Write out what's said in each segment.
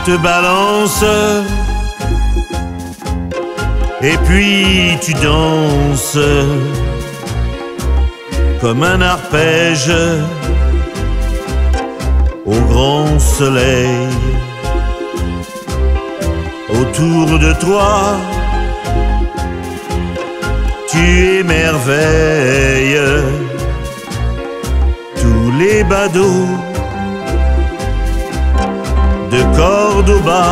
te balances et puis tu danses comme un arpège au grand soleil. Autour de toi, tu émerveilles tous les badauds de Cordoba.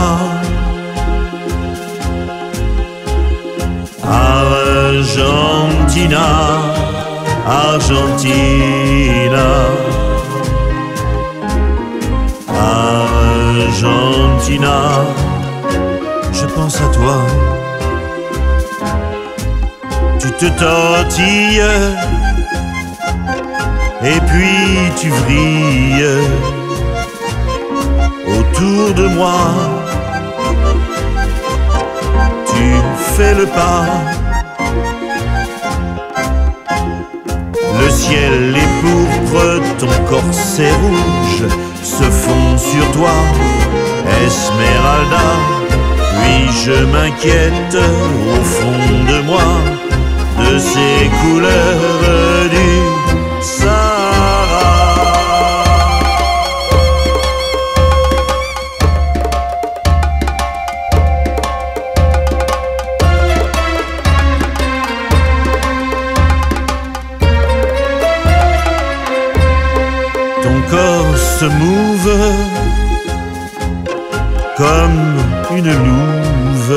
Argentina, Argentina, Argentina, je pense à toi. Tu te tortilles et puis tu vrilles autour de moi. Tu fais le pas. Le ciel est pourpre, ton corset rouge se fond sur toi, Esmeralda. Oui, je m'inquiète au fond de moi de ces couleurs du Sahara. Ton corps se mouve comme une louve.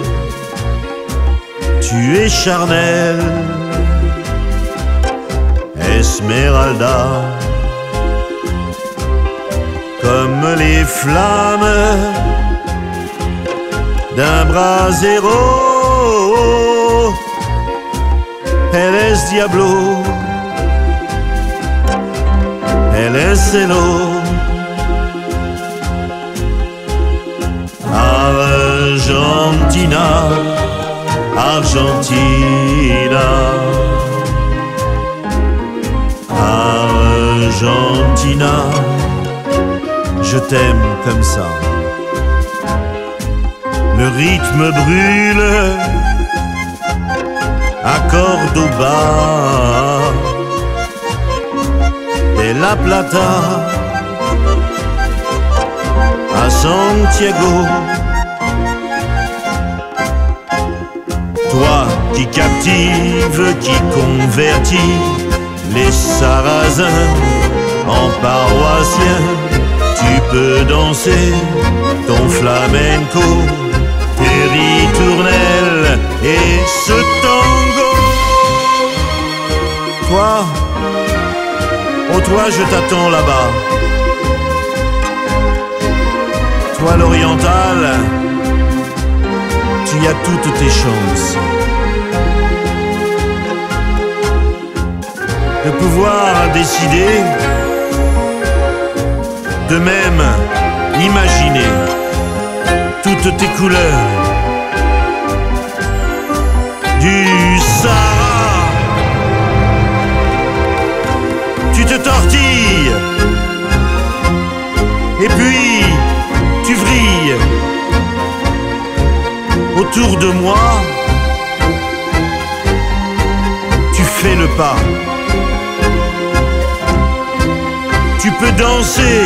Tu es charnel, Esmeralda, comme les flammes d'un brasero. Elle est Diablo, elle est Cielo. Argentina, Argentina, Argentina, je t'aime comme ça. Le rythme brûle à Cordoba, de La Plata à Santiago. Toi qui captive, qui convertit les Sarrasins en paroissiens, tu peux danser ton flamenco, tes ritournelles et ce tango. Toi, oh toi je t'attends là-bas. Toi l'oriental, tu as toutes tes chances de pouvoir décider, de même imaginer toutes tes couleurs du Sahara. Tu te tortilles et puis tu vrilles autour de moi. Tu fais le pas. Tu peux danser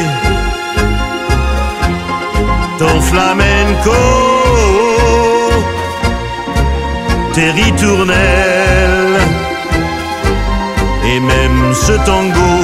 ton flamenco, tes ritournelles et même ce tango.